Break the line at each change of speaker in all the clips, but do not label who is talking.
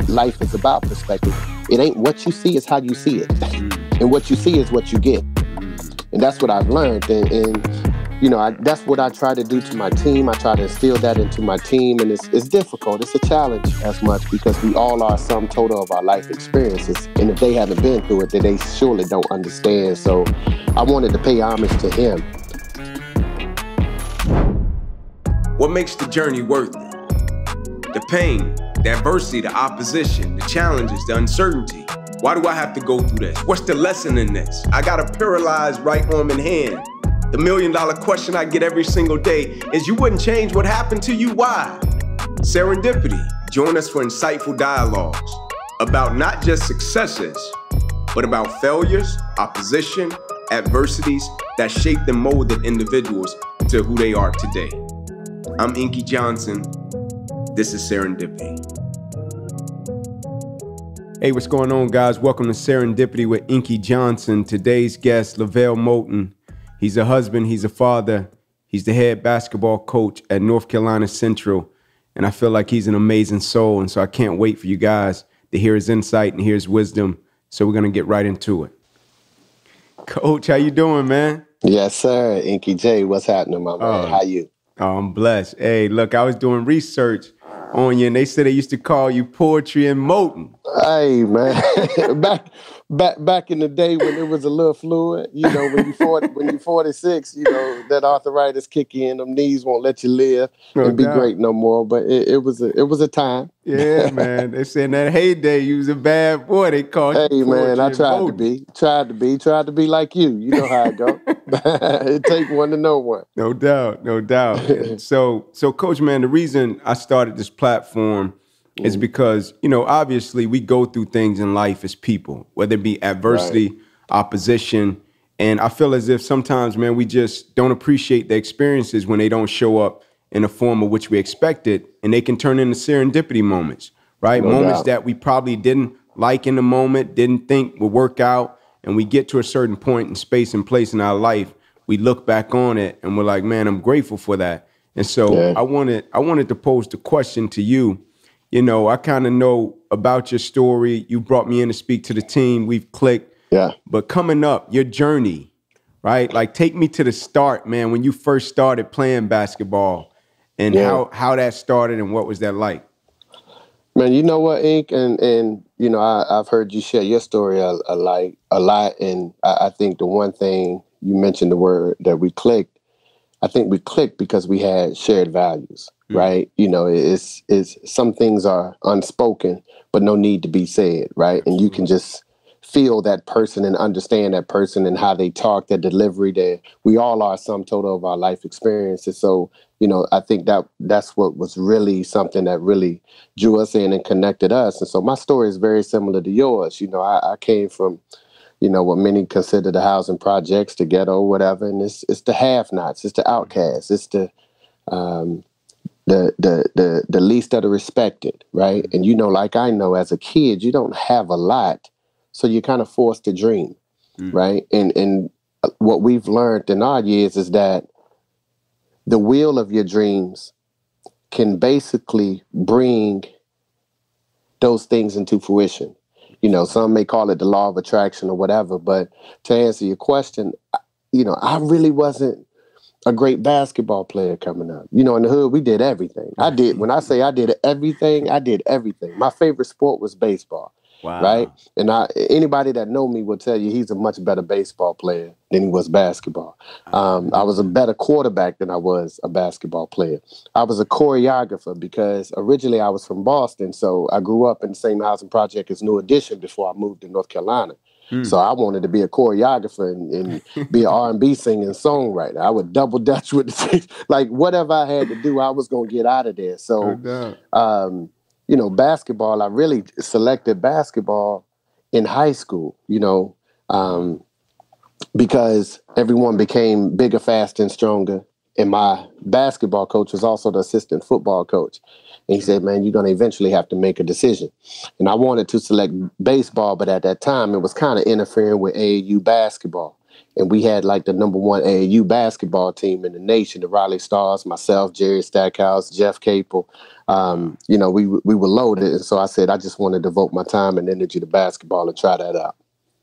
life is about perspective. It ain't what you see, it's how you see it. And what you see is what you get. And that's what I've learned. And that's what I try to do to my team. I try to instill that into my team. And it's difficult. It's a challenge as much because we all are sum total of our life experiences. And if they haven't been through it, then they surely don't understand. So I wanted to pay homage to him.
What makes the journey worth it? The pain, the adversity, the opposition, the challenges, the uncertainty. Why do I have to go through this? What's the lesson in this? I got a paralyzed right arm and hand. The $1 million question I get every single day is, you wouldn't change what happened to you, why? Serendipity. Join us for insightful dialogues about not just successes, but about failures, opposition, adversities that shaped and molded individuals to who they are today. I'm Inky Johnson. This is Serendipity. Hey, what's going on, guys? Welcome to Serendipity with Inky Johnson. Today's guest, LeVelle Moton. He's a husband, he's a father, he's the head basketball coach at North Carolina Central, and I feel like he's an amazing soul, and so I can't wait for you guys to hear his insight and hear his wisdom, so we're going to get right into it. Coach, how you doing, man?
Yes, sir. Inky J, what's happening, my man? How you?
Oh, I'm blessed. Hey, look, I was doing research on you, and they said they used to call you Poetry and Moton.
Hey, man, back in the day when it was a little fluid, when you're 46, that arthritis kick in, them knees won't let you live and be great no more. But it was a time.
Yeah, man. They said in that heyday you was a bad boy. They called you.
Hey, man, I tried to be like you. You know how it go. It take one to know one.
No doubt. So, Coach, man, the reason I started this platform is because, obviously we go through things in life as people, whether it be adversity, opposition. And I feel as if sometimes, man, we just don't appreciate the experiences when they don't show up in the form of which we expected. And they can turn into serendipity moments, right? Moments that we probably didn't like in the moment, didn't think would work out. And we get to a certain point in space and place in our life. We look back on it and we're like, man, I'm grateful for that. And so I wanted to pose the question to you. I kind of know about your story. You brought me in to speak to the team. We've clicked. Yeah. But coming up, your journey, right? Like, take me to the start, man, when you first started playing basketball and how that started and what was that like?
Man, you know what, Ink? And I've heard you share your story a lot. And I think the one thing you mentioned, the word that we clicked, I think we clicked because we had shared values. Right. It's some things are unspoken, but no need to be said. Right. And you can just feel that person and understand that person and how they talk, their delivery, we all are sum total of our life experiences. So, I think that's what was really something that really drew us in and connected us. And so my story is very similar to yours. I came from, what many consider the housing projects, the ghetto, whatever. And it's the have-nots, it's the outcasts, it's the least of the respected, right? And like I know as a kid, you don't have a lot, so you're kind of forced to dream, right? And what we've learned in our years is that the wheel of your dreams can basically bring those things into fruition. Some may call it the law of attraction or whatever, but to answer your question, I really wasn't a great basketball player coming up. In the hood, we did everything. When I say I did everything, I did everything. My favorite sport was baseball. Wow. Right? And anybody that know me will tell you he's a much better baseball player than he was basketball. I was a better quarterback than I was a basketball player. I was a choreographer because originally I was from Boston, so I grew up in the same housing project as New Edition before I moved to North Carolina. So I wanted to be a choreographer and be an R&B singing songwriter. I would double dutch with the things. Like whatever I had to do, I was going to get out of there. So, basketball, I really selected basketball in high school, because everyone became bigger, faster, and stronger. And my basketball coach was also the assistant football coach. And he said, man, you're going to eventually have to make a decision. And I wanted to select baseball, but at that time, it was kind of interfering with AAU basketball. And we had like the #1 AAU basketball team in the nation, the Raleigh Stars, myself, Jerry Stackhouse, Jeff Capel. You know, we were loaded. And so I said, I just want to devote my time and energy to basketball and try that out.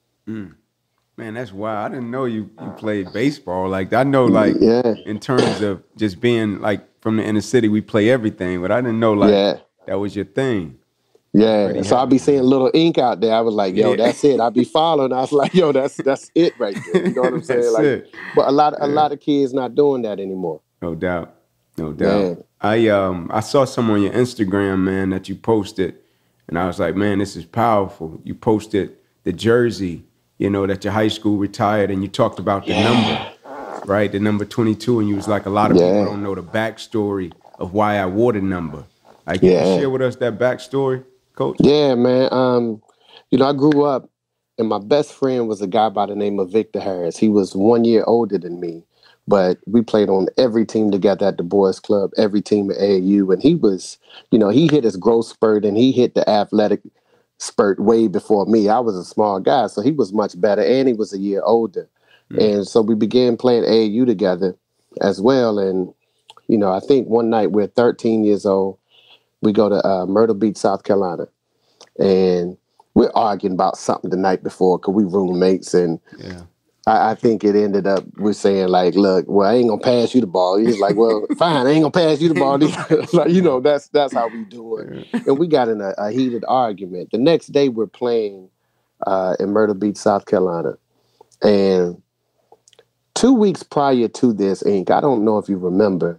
Man, that's wild. I didn't know you played baseball. Like, I know, like, in terms of just being, like, from the inner city, we play everything. But I didn't know, like, that was your thing.
Yeah. So I'll be seeing little ink out there. I was like, yo, that's it. I'll be following. I was like, yo, that's it right there. You know what I'm saying? Like, it. But a lot of kids not doing that anymore.
No doubt. No doubt. Man. I saw some on your Instagram, man, that you posted. And I was like, man, this is powerful. You posted the jersey, you know, that your high school retired, and you talked about the number, right? The number 22, and you was like, a lot of people don't know the backstory of why I wore the number. Like, can you share with us that backstory, Coach?
Yeah, man. You know, I grew up, and my best friend was a guy by the name of Victor Harris. He was 1 year older than me, but we played on every team together at the boys club, every team at AAU, and he was, you know, he hit his growth spurt, and he hit the athletic spurt way before me. I was a small guy, so he was much better, and he was a year older. And so we began playing AAU together as well. And, you know, I think one night we're 13 years old. We go to Myrtle Beach, South Carolina, and we're arguing about something the night before because we roommates. And I think it ended up, we're saying like, look, well, I ain't going to pass you the ball. He's like, well, fine, I ain't going to pass you the ball. Like, you know, that's how we do it. And we got in a heated argument. The next day we're playing in Myrtle Beach, South Carolina. And 2 weeks prior to this, Ink, I don't know if you remember,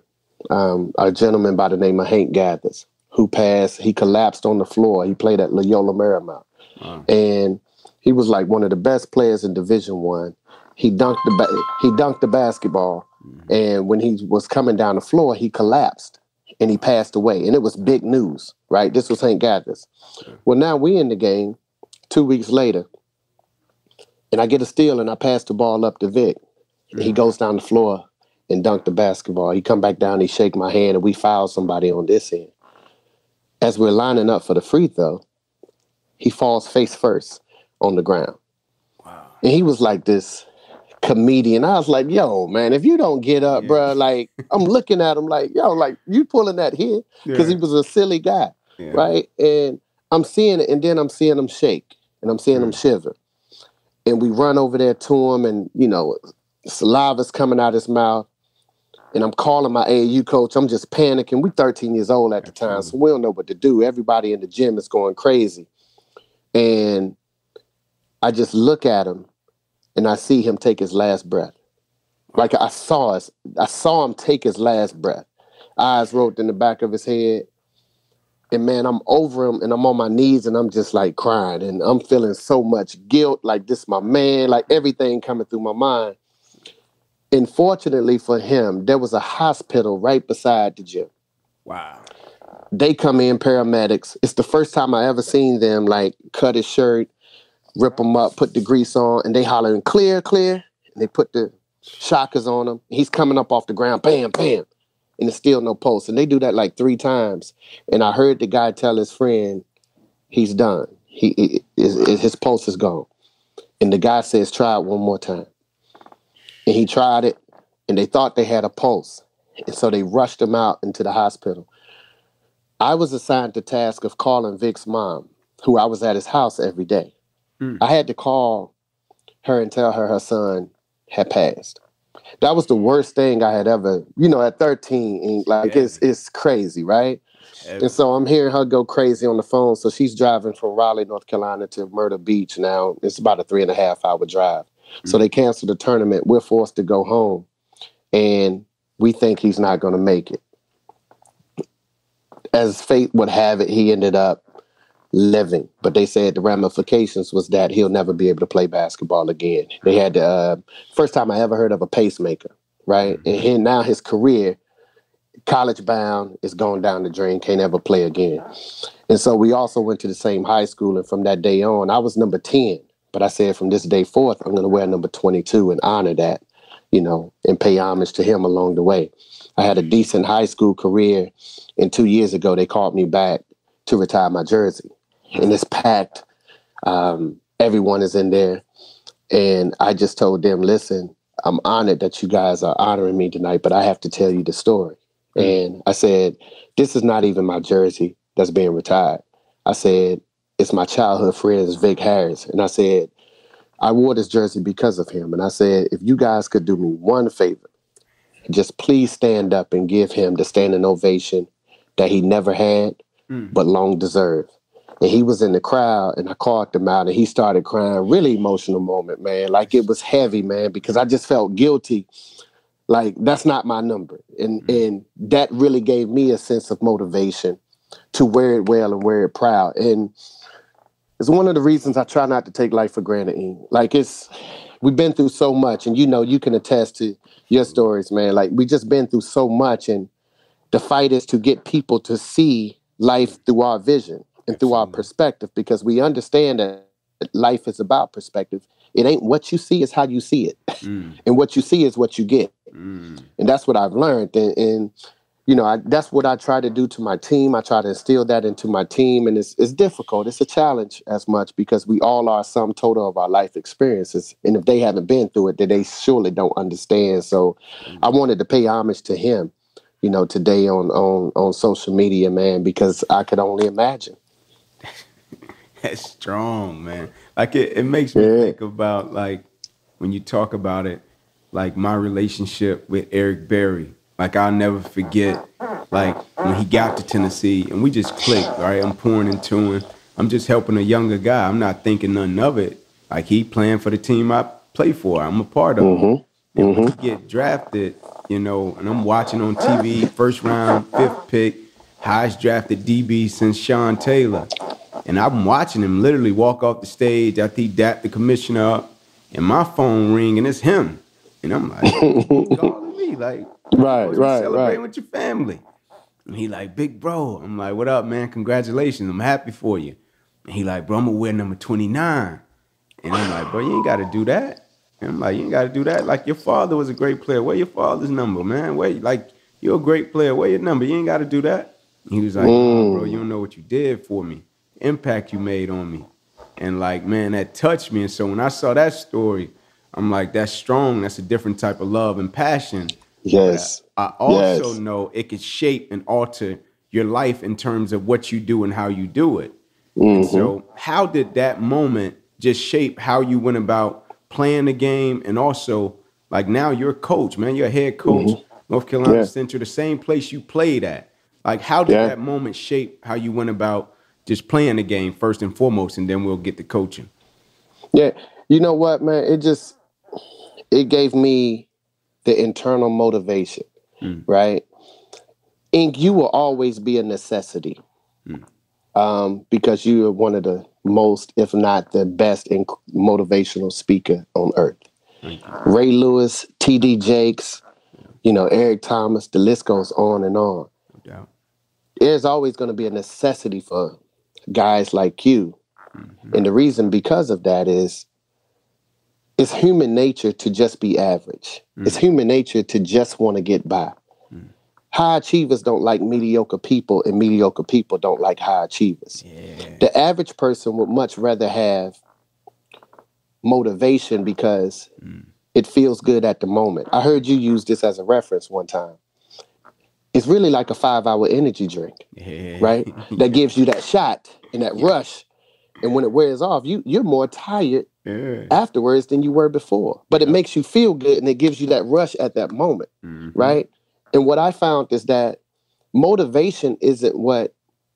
a gentleman by the name of Hank Gathers, who passed. He collapsed on the floor. He played at Loyola Marymount. And he was like one of the best players in Division I. He dunked the basketball, and when he was coming down the floor, he collapsed and he passed away. And it was big news, right? This was Hank Gathers. Well, now we in the game 2 weeks later, and I get a steal and I pass the ball up to Vic. And he goes down the floor and dunked the basketball. He come back down, he shake my hand, and we foul somebody on this end. As we're lining up for the free throw, he falls face first on the ground. Wow. And he was like this comedian. I was like, yo, man, if you don't get up, bro, like, I'm looking at him like, yo, like, you pulling that here? Because he was a silly guy, right? And I'm seeing it, and then I'm seeing him shake, and I'm seeing him shiver. And we run over there to him, and, you know, saliva's coming out his mouth. And I'm calling my AAU coach. I'm just panicking. We're 13 years old at the time, so we don't know what to do. Everybody in the gym is going crazy. And I just look at him, and I see him take his last breath. Like I saw him take his last breath. Eyes rolled in the back of his head. And man, I'm over him, and I'm on my knees, and I'm just like crying. And I'm feeling so much guilt, like this my man, like everything coming through my mind. And fortunately for him, there was a hospital right beside the gym. Wow. They come in, paramedics. It's the first time I ever seen them like cut his shirt, rip him up, put the grease on, and they hollering, clear, clear. And they put the shockers on him. He's coming up off the ground, bam, bam. And there's still no pulse. And they do that like 3 times. And I heard the guy tell his friend, he's done. His pulse is gone. And the guy says, try it one more time. And he tried it, and they thought they had a pulse. And so they rushed him out into the hospital. I was assigned the task of calling Vic's mom, who I was at his house every day. I had to call her and tell her son had passed. That was the worst thing I had ever, you know, at 13, like it's crazy, right? And so I'm hearing her go crazy on the phone. So she's driving from Raleigh, North Carolina to Myrtle Beach now. It's about a 3.5 hour drive. So they canceled the tournament. We're forced to go home. And we think he's not going to make it. As fate would have it, he ended up living. But they said the ramifications was that he'll never be able to play basketball again. They had the first time I ever heard of a pacemaker, right? And now his career, college bound, is going down the drain, can't ever play again. And so we also went to the same high school. And from that day on, I was number 10. But I said from this day forth, I'm going to wear number 22 and honor that, you know, and pay homage to him along the way. I had a decent high school career, and 2 years ago, they called me back to retire my jersey. And it's packed. Everyone is in there. And I just told them, listen, I'm honored that you guys are honoring me tonight, but I have to tell you the story. And I said, this is not even my jersey that's being retired. I said, it's my childhood friend, Vic Harris. And I said, I wore this jersey because of him. And I said, if you guys could do me one favor, just please stand up and give him the standing ovation that he never had, but long deserved. And he was in the crowd, and I called him out, and he started crying. Really emotional moment, man. Like, it was heavy, man, because I just felt guilty. Like, that's not my number. And that really gave me a sense of motivation to wear it well and wear it proud. And it's one of the reasons I try not to take life for granted. Like, we've been through so much, and you can attest to your stories, man. Like, we just been through so much, and the fight is to get people to see life through our vision and through our perspective, because we understand that life is about perspective. It ain't what you see, it's how you see it. And what you see is what you get. And that's what I've learned. And that's what I try to do to my team. I try to instill that into my team. And it's difficult. It's a challenge as much because we all are sum total of our life experiences. And if they haven't been through it, then they surely don't understand. So I wanted to pay homage to him, today on social media, man, because I could only imagine.
That's strong, man. Like, it makes me think about, like, when you talk about it, like my relationship with Eric Berry. Like, I'll never forget, like, when he got to Tennessee and we just clicked, right? I'm pouring into him. I'm just helping a younger guy. I'm not thinking nothing of it. Like, he playing for the team I play for. I'm a part of it. And when he get drafted, and I'm watching on TV, first round, 5th pick, highest drafted DB since Sean Taylor. And I'm watching him literally walk off the stage after he dapped the commissioner up, and my phone ring, and it's him. And I'm like, calling me, like,
right,
celebrating with your family. And he like, big bro. I'm like, what up, man? Congratulations. I'm happy for you. And he like, bro, I'm gonna wear number 29. And I'm like, bro, you ain't gotta do that. And I'm like, you ain't gotta do that. Like, your father was a great player. Where your father's number, man? You're a great player. Where your number? You ain't gotta do that. And he was like, oh, bro, you don't know what you did for me. Impact you made on me. And like, man, that touched me. And so when I saw that story, I'm like, that's strong. That's a different type of love and passion.
Yes.
But I also know it could shape and alter your life in terms of what you do and how you do it. And so how did that moment just shape how you went about playing the game? And also, like, now you're a coach, man. You're a head coach, North Carolina Central, the same place you played at. Like, how did that moment shape how you went about just playing the game first and foremost, and then we'll get to coaching?
Yeah. You know what, man? It gave me the internal motivation, right? Ink, you will always be a necessity because you are one of the most, if not the best, motivational speaker on earth. Ray Lewis, T.D. Jakes, Eric Thomas, the list goes on and on.
No doubt.
There's always going to be a necessity for guys like you. And the reason because of that is it's human nature to just be average. It's human nature to just want to get by. High achievers don't like mediocre people, and mediocre people don't like high achievers. The average person would much rather have motivation because it feels good at the moment. I heard you use this as a reference one time. It's really like a 5-hour energy drink, right? That gives you that shot and that rush. And when it wears off, you're more tired afterwards than you were before. But it makes you feel good, and it gives you that rush at that moment, right? And what I found is that motivation isn't what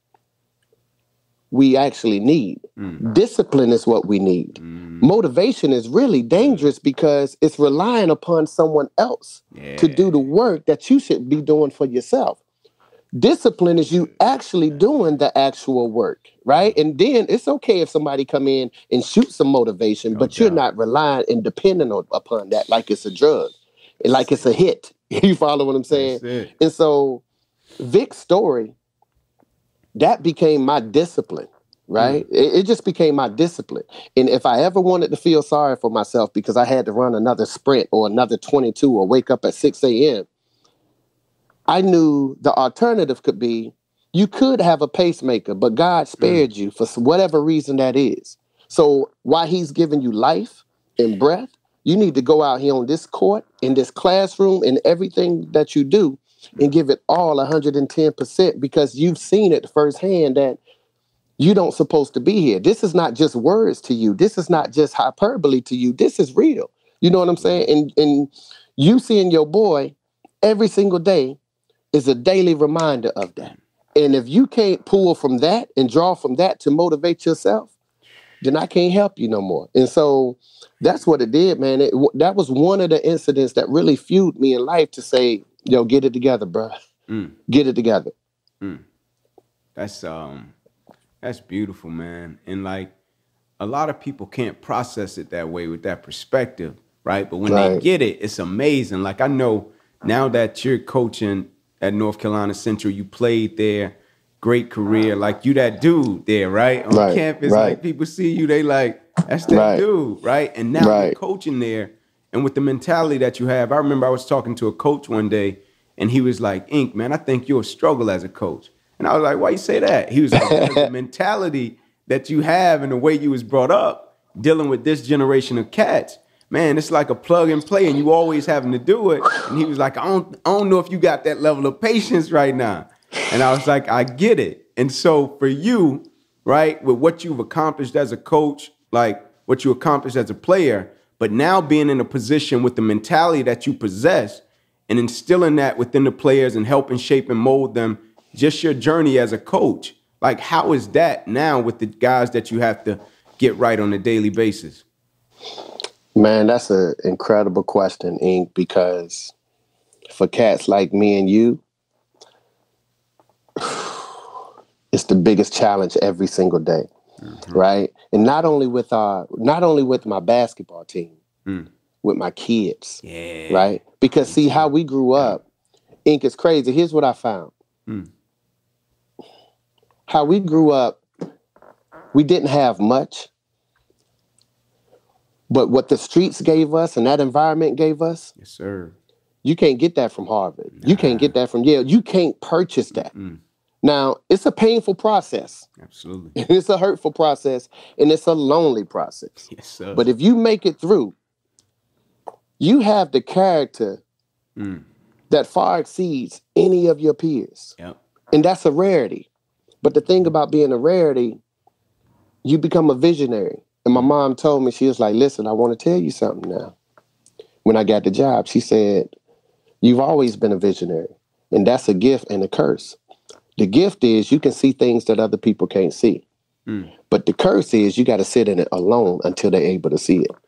we actually need. Discipline is what we need. Motivation is really dangerous because it's relying upon someone else to do the work that you should be doing for yourself. Discipline is you actually doing the actual work, right? And then it's okay if somebody come in and shoot some motivation, but you're not relying and depending upon that like it's a drug, like it's a hit. You follow what I'm saying? And so Vic's story, that became my discipline, right? It just became my discipline. And if I ever wanted to feel sorry for myself because I had to run another sprint or another 22 or wake up at 6 a.m., I knew the alternative could be you could have a pacemaker, but God spared you for whatever reason that is. So while he's giving you life and breath. You need to go out here on this court, in this classroom, in everything that you do, and give it all 110% because you've seen it firsthand that you don't supposed to be here. This is not just words to you. This is not just hyperbole to you. This is real. You know what I'm saying? And you seeing your boy every single day is a daily reminder of that. And if you can't pull from that and draw from that to motivate yourself, then I can't help you no more. And so that's what it did, man. That was one of the incidents that really fueled me in life to say, yo, get it together, bro. Get it together.
That's beautiful, man. And like a lot of people can't process it that way with that perspective, right? But when they get it, it's amazing. Like I know now that you're coaching at North Carolina Central, you played there, great career. Like you that dude there, right? On campus, like people see you, they like, that's that dude, right? And now you're coaching there. And with the mentality that you have, I remember I was talking to a coach one day and he was like, Ink, man, I think you'll struggle as a coach. And I was like, why you say that? He was like, because the mentality that you have and the way you was brought up, dealing with this generation of cats, man, it's like a plug and play and you always having to do it. And he was like, I don't know if you got that level of patience right now. And I was like, I get it. And so for you, right, with what you've accomplished as a coach, like what you accomplished as a player, but now being in a position with the mentality that you possess and instilling that within the players and helping shape and mold them, just your journey as a coach, like how is that now with the guys that you have to get right on a daily basis?
Man, that's an incredible question, Ink, because for cats like me and you, it's the biggest challenge every single day, right? And not only with my basketball team, with my kids, right? Because see how we grew up, Ink, is crazy. Here's what I found. How we grew up, we didn't have much, but what the streets gave us and that environment gave us,
yes, sir.
You can't get that from Harvard. You can't get that from Yale. You can't purchase that. Now, it's a painful process.
Absolutely.
It's a hurtful process, and it's a lonely process.
Yes, sir.
But if you make it through, you have the character that far exceeds any of your peers.
Yep.
And that's a rarity. But the thing about being a rarity, you become a visionary. And my mom told me, she was like, listen, I want to tell you something now. When I got the job, she said, you've always been a visionary. And that's a gift and a curse. The gift is you can see things that other people can't see. But the curse is you got to sit in it alone until they're able to see it.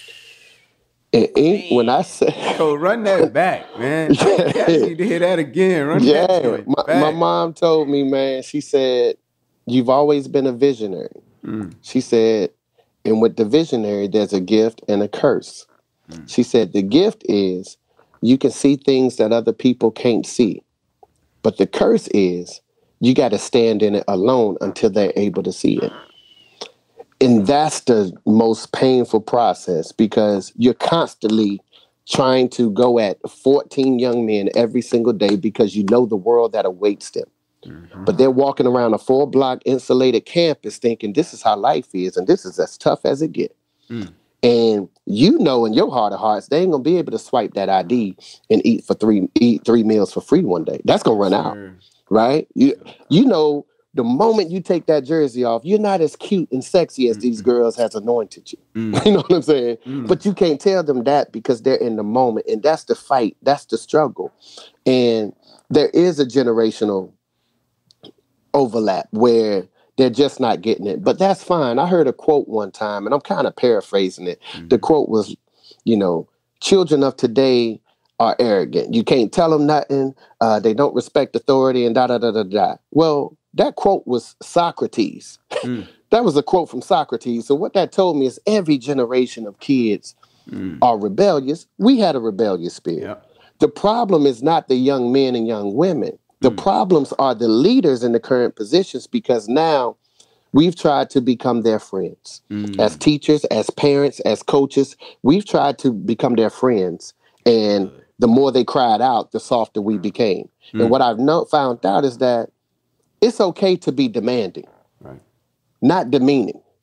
And when I say...
So run that back, man. I need to hear that again. Run that back.
My mom told me, man, she said, you've always been a visionary. She said, and with the visionary, there's a gift and a curse. She said, the gift is you can see things that other people can't see. But the curse is you got to stand in it alone until they're able to see it. And that's the most painful process because you're constantly trying to go at 14 young men every single day because you know the world that awaits them. But they're walking around a 4-block insulated campus thinking this is how life is and this is as tough as it gets. And you know in your heart of hearts, they ain't gonna be able to swipe that ID and eat three meals for free one day. That's gonna run out, right? You know, the moment you take that jersey off, you're not as cute and sexy as these girls has anointed you. You know what I'm saying? But you can't tell them that because they're in the moment, and that's the fight, that's the struggle. And there is a generational overlap where they're just not getting it. But that's fine. I heard a quote one time, and I'm kind of paraphrasing it. The quote was, you know, children of today are arrogant. You can't tell them nothing. They don't respect authority and da-da-da-da-da. Well, that quote was Socrates. That was a quote from Socrates. So what that told me is every generation of kids are rebellious. We had a rebellious spirit. Yep. The problem is not the young men and young women. The problems are the leaders in the current positions because now we've tried to become their friends. As teachers, as parents, as coaches, we've tried to become their friends. And the more they cried out, the softer we became. And what I've found out is that it's okay to be demanding, not demeaning.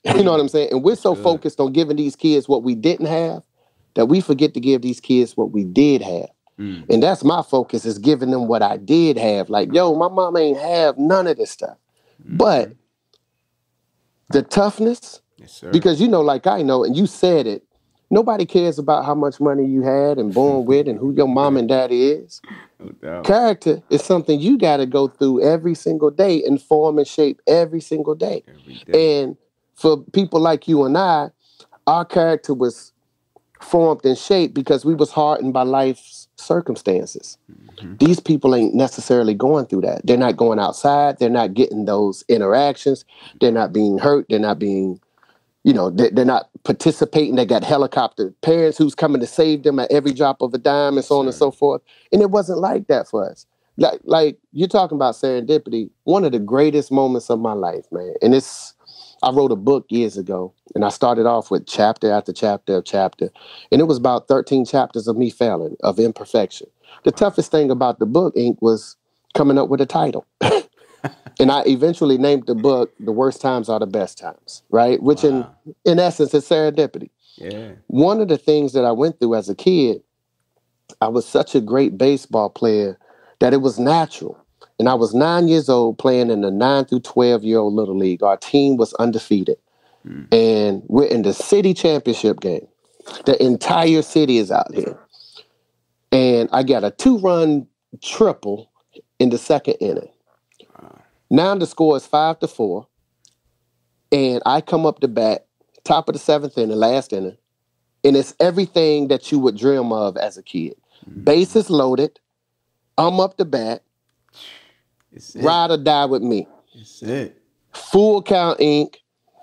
You know what I'm saying? And we're so focused on giving these kids what we didn't have that we forget to give these kids what we did have. And that's my focus, is giving them what I did have. Like, yo, my mom ain't have none of this stuff. But the toughness, because like I know, and you said it, nobody cares about how much money you had and born with and who your mom and daddy is.
No doubt.
Character is something you got to go through every single day and form and shape every single day. And for people like you and I, our character was formed and shaped because we was hardened by life's circumstances. These people ain't necessarily going through that. They're not going outside. They're not getting those interactions. They're not being hurt. They're not being, they're not participating. They got helicopter parents who's coming to save them at every drop of a dime and so on and so forth. And it wasn't like that for us. Like you're talking about serendipity, one of the greatest moments of my life, man. And I wrote a book years ago, and I started off with chapter after chapter of chapter. And it was about 13 chapters of me failing, of imperfection. The toughest thing about the book, Ink, was coming up with a title. And I eventually named the book The Worst Times Are the Best Times, right? Which in essence is serendipity.
Yeah.
One of the things that I went through as a kid, I was such a great baseball player that it was natural. And I was 9 years old playing in the 9 through 12-year-old Little League. Our team was undefeated. And we're in the city championship game. The entire city is out here. And I got a 2-run triple in the second inning. Now the score is 5-4. And I come up to bat, top of the 7th inning, last inning. And it's everything that you would dream of as a kid. Bases loaded. I'm up to bat. Ride or die with me.
It's it.
Full count, Ink.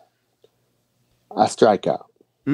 I strike out.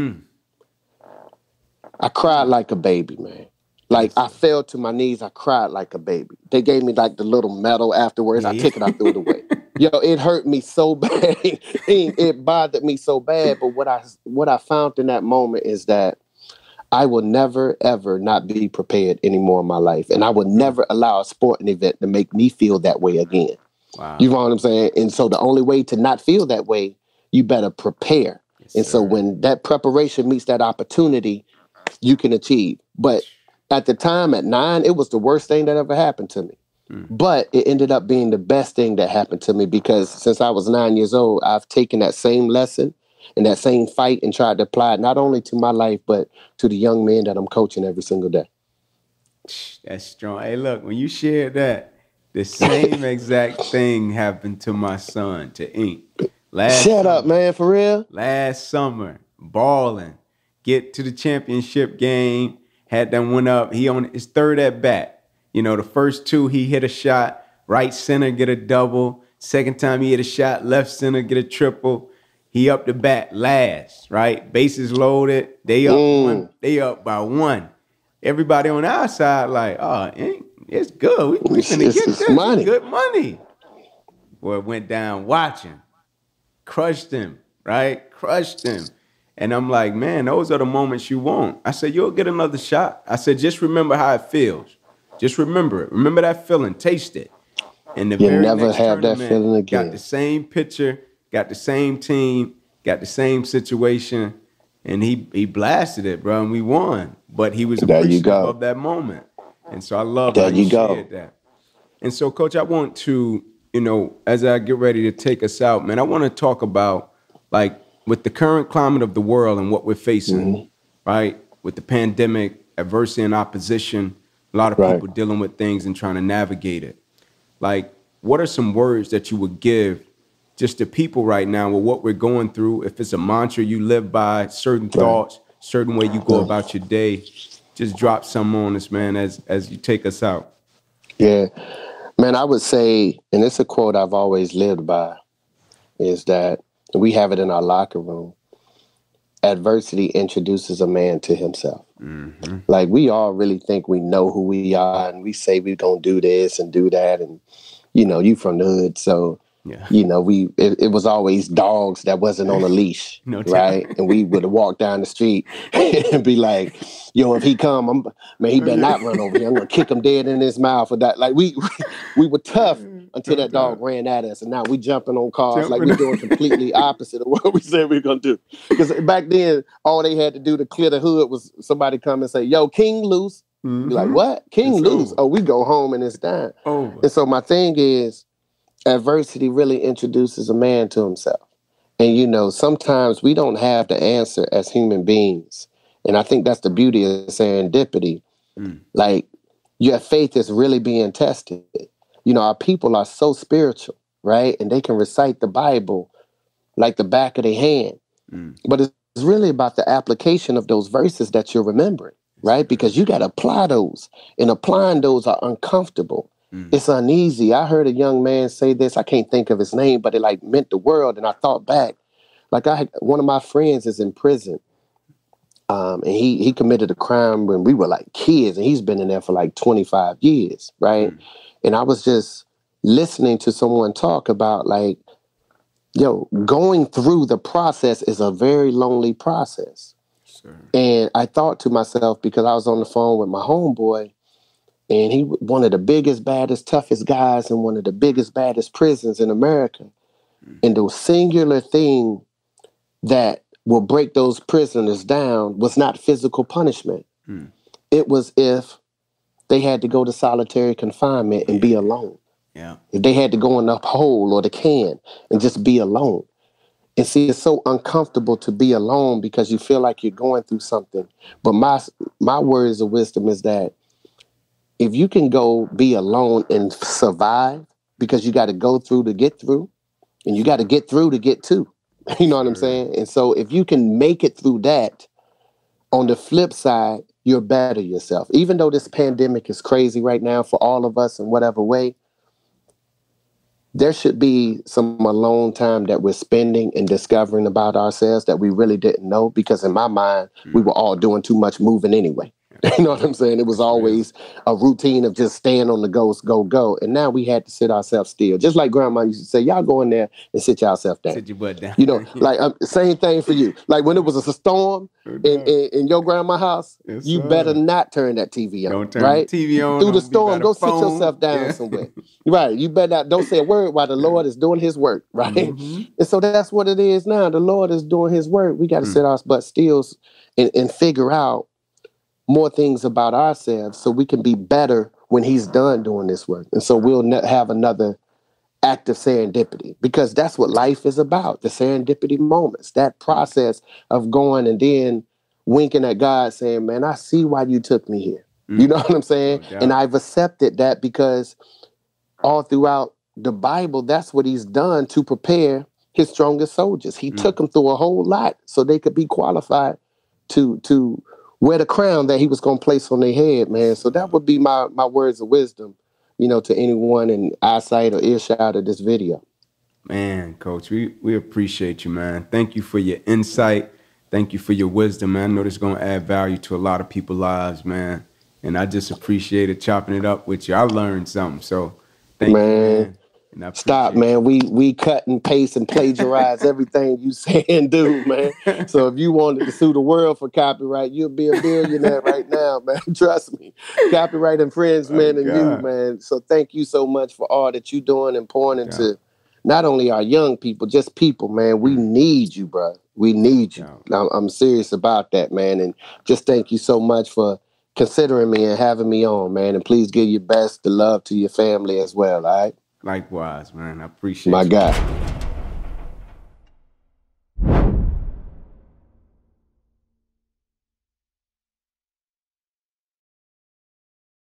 I cried like a baby, man. Like, I fell to my knees. I cried like a baby. They gave me like the little medal afterwards. I took it, I threw it away. Yo, it hurt me so bad. It bothered me so bad. But what I found in that moment is that I will never, ever not be prepared anymore in my life. And I will never allow a sporting event to make me feel that way again. Wow. You know what I'm saying? And so the only way to not feel that way, you better prepare. Yes, and so when that preparation meets that opportunity, you can achieve. But at the time, at 9, it was the worst thing that ever happened to me. But it ended up being the best thing that happened to me, because since I was 9 years old, I've taken that same lesson and that same fight and tried to apply it not only to my life, but to the young men that I'm coaching every single day.
That's strong. Hey, look, when you shared that, the same exact thing happened to my son, to Ink.
Shut up, man, for real?
Last summer, balling, get to the championship game, had them went up. He on his third at bat. The first 2, he hit a shot, right center, get a double. Second time he hit a shot, left center, get a triple. He up the bat last, right? Bases loaded. They up one. They up by 1. Everybody on our side like, oh, it's good. We finna get this. Money. It's good money. Boy, went down watching. Crushed him, right? Crushed him. And I'm like, man, those are the moments you want. I said, you'll get another shot. I said, just remember how it feels. Just remember it. Remember that feeling. Taste it. And the very
never
next
have that feeling again.
Got the same pitcher, got the same team, got the same situation, and he blasted it, bro, and we won. But he was appreciative of that moment. And so I love how you shared that. And so, Coach, I want to, as I get ready to take us out, man, I want to talk about, like, with the current climate of the world and what we're facing, right? With the pandemic, adversity and opposition, a lot of people dealing with things and trying to navigate it. Like, what are some words that you would give just to people right now with what we're going through? If it's a mantra you live by, certain thoughts, certain way you go about your day, just drop some on us, man, as you take us out.
Yeah. Man, I would say, and it's a quote I've always lived by, is that we have it in our locker room. Adversity introduces a man to himself. Like, we all really think we know who we are, and we say we're going to do this and do that. And, you from the hood. So, it was always dogs that wasn't on a leash, right? And we would walk down the street and be like, if he come, he better not run over here. I'm going to kick him dead in his mouth or that. Like, we were tough until that dog ran at us. And now we jumping on cars like we're doing completely opposite of what we said we were going to do. Because back then, all they had to do to clear the hood was somebody come and say, yo, King loose. Be like, what? King loose? Oh, we go home and it's done. And so my thing is, adversity really introduces a man to himself. And, you know, sometimes we don't have the answer as human beings. And I think that's the beauty of serendipity. Like, your faith is really being tested. You know, our people are so spiritual, right? And they can recite the Bible like the back of their hand. But it's really about the application of those verses that you're remembering, right? Because you got to apply those. And applying those are uncomfortable. It's uneasy. I heard a young man say this. I can't think of his name, but it like meant the world. And I thought back, like one of my friends is in prison. And he committed a crime when we were like kids, and he's been in there for like 25 years, right? And I was just listening to someone talk about like, yo, going through the process is a very lonely process. And I thought to myself, because I was on the phone with my homeboy, and he one of the biggest, baddest, toughest guys in one of the biggest, baddest prisons in America. And the singular thing that will break those prisoners down was not physical punishment. It was if they had to go to solitary confinement and be alone. If they had to go in the hole or the can and just be alone. And see, it's so uncomfortable to be alone because you feel like you're going through something. But my words of wisdom is that if you can go be alone and survive, because you got to go through to get through, and you got to get through to get to. You know what I'm saying? And so if you can make it through that, on the flip side, you're better yourself. Even though this pandemic is crazy right now for all of us in whatever way, there should be some alone time that we're spending and discovering about ourselves that we really didn't know, because in my mind, we were all doing too much moving anyway. You know what I'm saying? It was always a routine of just staying on the go. And now we had to sit ourselves still. Just like grandma used to say, y'all go in there and sit yourself down.
Sit your butt down.
You know, like same thing for you. Like when it was a storm in your grandma's house, you better not turn that TV on.
Don't turn
the
TV on.
Through the storm, go sit yourself down somewhere. Right. You better not, don't say a word while the Lord is doing his work, right? And so that's what it is now. The Lord is doing his work. We got to sit our butt still and figure out more things about ourselves so we can be better when he's done doing this work. And so we'll have another act of serendipity, because that's what life is about, the serendipity moments, that process of going and then winking at God saying, man, I see why you took me here. You know what I'm saying? And I've accepted that, because all throughout the Bible, that's what he's done to prepare his strongest soldiers. He took them through a whole lot so they could be qualified to wear the crown that he was going to place on their head, man. So that would be my words of wisdom, you know, to anyone in eyesight or earshot of this video.
Man, Coach, we appreciate you, man. Thank you for your insight. Thank you for your wisdom, man. I know this is going to add value to a lot of people's lives, man. And I just appreciated chopping it up with you. I learned something. So thank you, man.
Stop, man. We cut and paste and plagiarize everything you say and do, man. So if you wanted to sue the world for copyright, you'll be a billionaire right now, man. Trust me. Copyright infringement and you, man. So thank you so much for all that you're doing and pouring into not only our young people, just people, man. We need you, bro. We need you. I'm serious about that, man. And just thank you so much for considering me and having me on, man. And please give your best to love to your family as well, all right?
Likewise, man. I appreciate
my
you.
guy.